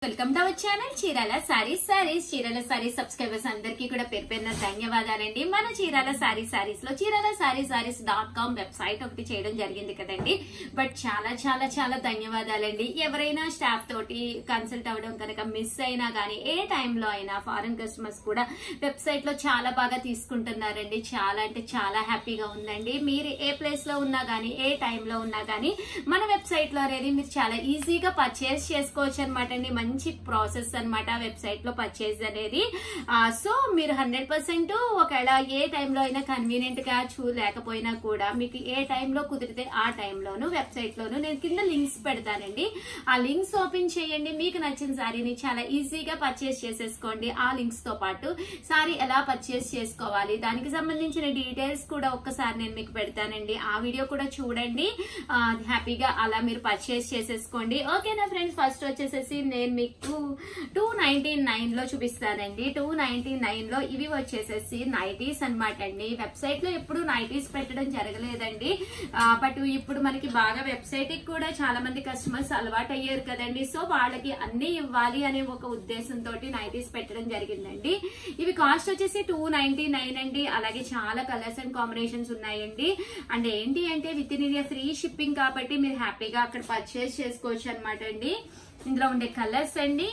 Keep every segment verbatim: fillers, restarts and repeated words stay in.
Welcome to our channel Chirala saris saris Chirala saris subscribers అందరికీ కూడా పేరు పేరున ధన్యవాదాలండి. మన చీరాల సారీస్ సారీస్ లో Chirala saris saris dot com website ఒకటి చేయడం జరిగింది కదండి. బట్ చాలా చాలా చాలా ధన్యవాదాలండి. ఎవరైనా స్టాఫ్ తోటి కన్సల్ట్ అవ్వడం కనుక మిస్ అయినా గానీ ఏ టైంలో అయినా ఫారెన్ కస్టమర్స్ కూడా వెబ్సైట్ లో చాలా బాగా తీసుకుంటున్నారండి. చాలా అంటే చాలా హ్యాపీగా ఉందండి. మీరు ఏ ప్లేస్ లో ఉన్నా గానీ ఏ టైంలో ఉన్నా గానీ మన వెబ్సైట్ లో అనేది మీరు చాలా ఈజీగా పర్చేస్ చేసుకోవచ్చు అనమాట అండి. మంచి ప్రాసెస్ అనమాట వెబ్సైట్ లో పర్చేజ్ అనేది. సో మీరు హండ్రెడ్ పర్సెంట్ ఒకవేళ ఏ టైంలో అయినా కన్వీనియంట్ గా చూ లేకపోయినా కూడా మీకు ఏ టైంలో కుదిరితే ఆ టైంలోను వెబ్సైట్ లోను నేను కింద లింక్స్ పెడతానండి. ఆ లింక్స్ ఓపెన్ చేయండి. మీకు నచ్చిన సారీని చాలా ఈజీగా పర్చేస్ చేసేసుకోండి. ఆ లింక్స్ తో పాటు సారీ ఎలా పర్చేస్ చేసుకోవాలి దానికి సంబంధించిన డీటెయిల్స్ కూడా ఒక్కసారి నేను మీకు పెడతానండి. ఆ వీడియో కూడా చూడండి. హ్యాపీగా అలా మీరు పర్చేస్ చేసేసుకోండి. ఓకేనా ఫ్రెండ్స్, ఫస్ట్ వచ్చేసేసి నేను మీకు టూ నైన్టీ నైన్ లో చూపిస్తానండి. టూ నైన్టీ నైన్ లో ఇవి వచ్చేసేసి నైటీస్ అనమాట అండి. వెబ్సైట్ లో ఎప్పుడు నైటీస్ పెట్టడం జరగలేదండి. బట్ ఇప్పుడు మనకి బాగా వెబ్సైట్ కి కూడా చాలా మంది కస్టమర్స్ అలవాటు అయ్యారు కదండి. సో వాళ్ళకి అన్ని ఇవ్వాలి అనే ఒక ఉద్దేశంతో నైటీస్ పెట్టడం జరిగిందండి. ఇవి కాస్ట్ వచ్చేసి టూ నైన్టీ నైన్ అండి. అలాగే చాలా కలర్స్ అండ్ కాంబినేషన్స్ ఉన్నాయండి. అండ్ ఏంటి అంటే with in India free shipping కాబట్టి మీరు హ్యాపీగా అక్కడ పర్చేస్ చేసుకోవచ్చు అనమాట అండి. ఇందులో ఉండే కలర్స్ అండి,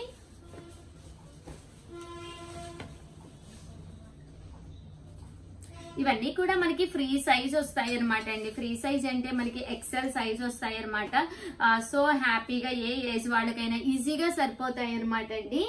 ఇవన్నీ కూడా మనకి ఫ్రీ సైజ్ వస్తాయి అనమాట అండి. ఫ్రీ సైజ్ అంటే మనకి ఎక్సెల్ సైజ్ వస్తాయి అనమాట. సో హ్యాపీగా ఏ ఏజ్ వాళ్ళకైనా ఈజీగా సరిపోతాయి అనమాట అండి.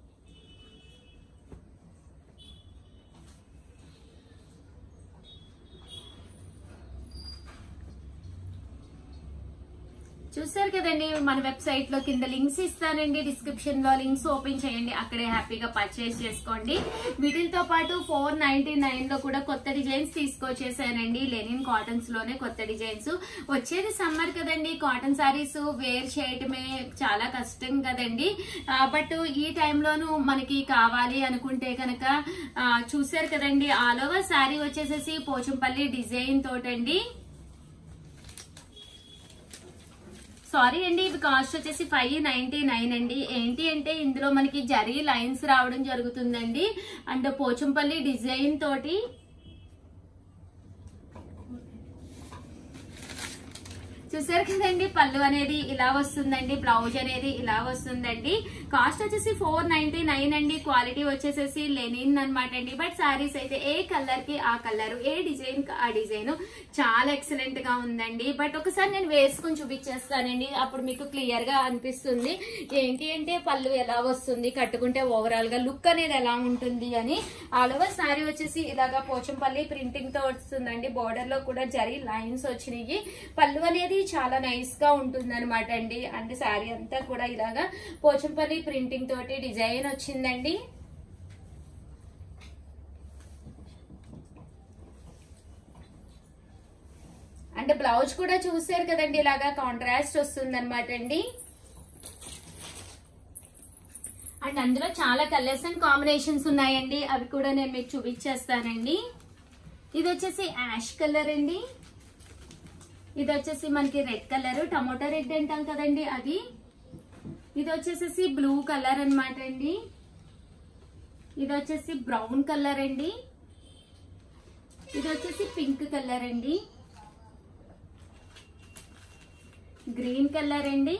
చూసారు కదండి, మన వెబ్సైట్ లో కింద లింక్స్ ఇస్తానండి. డిస్క్రిప్షన్ లో లింక్స్ ఓపెన్ చేయండి. అక్కడే హ్యాపీగా పర్చేస్ చేసుకోండి. వీటితో పాటు ఫోర్ నైన్టీ నైన్ లో కూడా కొత్త డిజైన్స్ తీసుకొచ్చేసానండి. లెనిన్ కాటన్స్ లోనే కొత్త డిజైన్స్. వచ్చేది సమ్మర్ కదండి, కాటన్ సారీస్ వేర్ చేయటమే చాలా కష్టం కదండి. బట్ ఈ టైంలోనూ మనకి కావాలి అనుకుంటే కనుక చూసారు కదండి, ఆల్ ఓవర్ శారీ వచ్చేసేసి పోచంపల్లి డిజైన్ తోటండి. సారీ అండి, ఇవి కాస్ట్ వచ్చేసి ఫైవ్ నైన్టీ నైన్ అండి. ఏంటి అంటే ఇందులో మనకి జరీ లైన్స్ రావడం జరుగుతుందండి. అండ్ పోచంపల్లి డిజైన్ తోటి చూసారు కదండి, పళ్ళు అనేది ఇలా వస్తుందండి, బ్లౌజ్ అనేది ఇలా వస్తుందండి. కాస్ట్ వచ్చేసి ఫోర్ నైన్టీ నైన్ అండి. క్వాలిటీ వచ్చేసేసి లెనిన్ అనమాట అండి. బట్ సారీస్ అయితే ఏ కలర్ కి ఆ కలర్, ఏ డిజైన్ కి ఆ డిజైన్ చాలా ఎక్సలెంట్ గా ఉందండి. బట్ ఒకసారి నేను వేసుకుని చూపించేస్తానండి, అప్పుడు మీకు క్లియర్ గా అనిపిస్తుంది. ఏంటి అంటే పళ్ళు ఎలా వస్తుంది, కట్టుకుంటే ఓవరాల్ గా లుక్ అనేది ఎలా ఉంటుంది అని. ఆల్ ఓవర్ సారీ వచ్చేసి ఇలాగా పోచంపల్లి ప్రింటింగ్ తో వస్తుందండి. బోర్డర్ లో కూడా జరీ లైన్స్ వచ్చినాయి. పళ్ళు అనేది చాలా నైస్ గా ఉంటుంది అనమాట అండి. అండ్ శారీ అంతా కూడా ఇలాగా పోచంపల్లి ప్రింటింగ్ తోటి డిజైన్ వచ్చిందండి. అండ్ బ్లౌజ్ కూడా చూసారు కదండి, ఇలాగా కాంట్రాస్ట్ వస్తుంది అనమాట అండి. అండ్ అందులో చాలా కలర్స్ అండ్ కాంబినేషన్స్ ఉన్నాయండి. అవి కూడా నేను మీకు చూపించేస్తానండి. ఇది వచ్చేసి యాష్ కలర్ అండి. ఇది వచ్చేసి మనకి రెడ్ కలర్, టమోటా రెడ్ అంటాం కదండి అది. ఇది వచ్చేసి బ్లూ కలర్ అనమాట అండి. ఇది వచ్చేసి బ్రౌన్ కలర్ అండి. ఇది వచ్చేసి పింక్ కలర్ అండి. గ్రీన్ కలర్ అండి.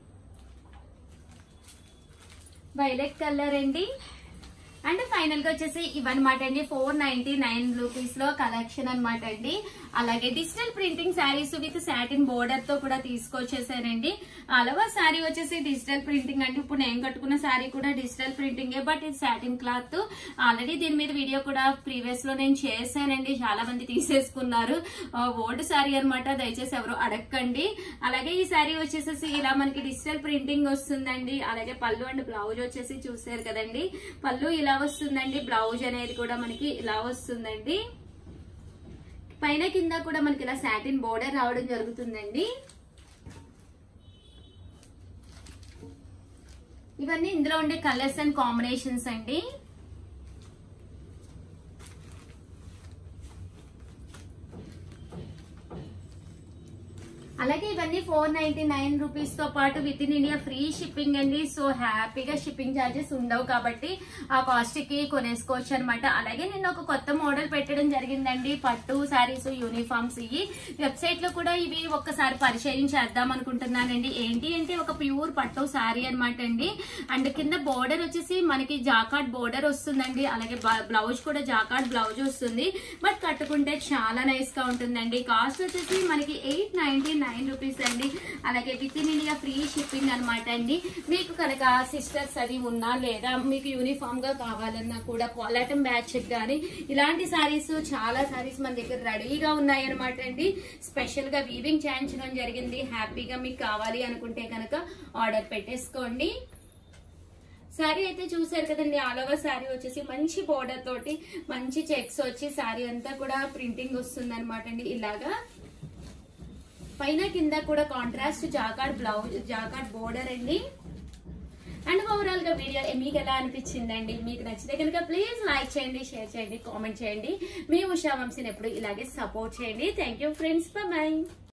వైలెట్ కలర్ అండి. అండ్ ఫైనల్ గా వచ్చేసి ఇవన్నమాట అండి ఫోర్ నైన్టీ నైన్ రూపీస్ లో కలెక్షన్ అనమాట అండి. అలాగే digital printing saris with satin border తో కూడా తీసుకొచ్చేసానండి. అలవా శారీ వచ్చేసి డిజిటల్ ప్రింటింగ్ అంటే ఇప్పుడు నేను కట్టుకున్న శారీ కూడా డిజిటల్ ప్రింటింగ్, బట్ ఇది సాటిన్ క్లాత్. ఆల్రెడీ దీని మీద వీడియో కూడా ప్రీవియస్ లో నేను చేశానండి. చాలా మంది తీసేసుకున్నారు. ఓల్డ్ శారీ అనమాట, దయచేసి ఎవరు అడగండి. అలాగే ఈ శారీ వచ్చేసి ఇలా మనకి డిజిటల్ ప్రింటింగ్ వస్తుందండి. అలాగే పళ్ళు అండ్ బ్లౌజ్ వచ్చేసి చూసారు కదండి, పళ్ళు ఇలా వస్తుందండి. బ్లౌజ్ అనేది కూడా మనకి ఇలా వస్తుందండి. పైన కింద కూడా మనకి ఇలా సాటిన్ బోర్డర్ రావడం జరుగుతుందండి. ఇవన్నీ ఇందులో ఉండే కలర్స్ అండ్ కాంబినేషన్స్ అండి. అలాగే ఇవన్నీ అండి ఫోర్ నైన్టీ నైన్ రూపీస్ తో పాటు with in India free shipping అండి. సో హ్యాపీగా షిప్పింగ్ ఛార్జెస్ ఉండవు కాబట్టి ఆ కాస్ట్ కి కొనేసుకోవచ్చు అనమాట. అలాగే నేను ఒక కొత్త మోడల్ పెట్టడం జరిగిందండి, పట్టు శారీస్ యూనిఫామ్స్. ఇవి వెబ్సైట్ లో కూడా ఇవి ఒక్కసారి పరిచయం చేద్దాం అనుకుంటున్నానండి. ఏంటి అంటే ఒక ప్యూర్ పట్టు శారీ అనమాట అండి. అండ్ కింద బోర్డర్ వచ్చేసి మనకి జాకార్డ్ బోర్డర్ వస్తుందండి. అలాగే బ్లౌజ్ కూడా జాకార్డ్ బ్లౌజ్ వస్తుంది. బట్ కట్టుకుంటే చాలా నైస్ గా ఉంటుందండి. కాస్ట్ వచ్చేసి మనకి ఎయిట్ నైన్టీ నైన్ రూపీస్ అండి. అలాగే with in India free shipping అనమాట అండి. మీకు కనుక సిస్టర్స్ అది ఉన్నా లేదా మీకు యూనిఫామ్ గా కావాలన్నా కూడా కోలాటం బ్యాచ్ కానీ ఇలాంటి సారీస్ చాలా సారీస్ మన దగ్గర రెడీగా ఉన్నాయి అనమాట అండి. స్పెషల్ గా వీవింగ్ చేయించడం జరిగింది. హ్యాపీగా మీకు కావాలి అనుకుంటే కనుక ఆర్డర్ పెట్టేసుకోండి. శారీ అయితే చూసారు కదండి, ఆల్ ఓవర్ శారీ వచ్చేసి మంచి బోర్డర్ తోటి మంచి చెక్స్ వచ్చి శారీ అంతా కూడా ప్రింటింగ్ వస్తుంది అనమాట అండి. ఇలాగా పైన కింద కూడా contrast jacquard blouse jacquard border అండి. అండ్ ఓవరాల్ గా వీడియో మీకు ఎలా అనిపించిందండి? మీకు నచ్చితే కనుక ప్లీజ్ లైక్ చేయండి, షేర్ చేయండి, కామెంట్ చేయండి. మీ ఉషా వంశీని ఎప్పుడు ఇలాగే సపోర్ట్ చేయండి. Thank you friends, bye.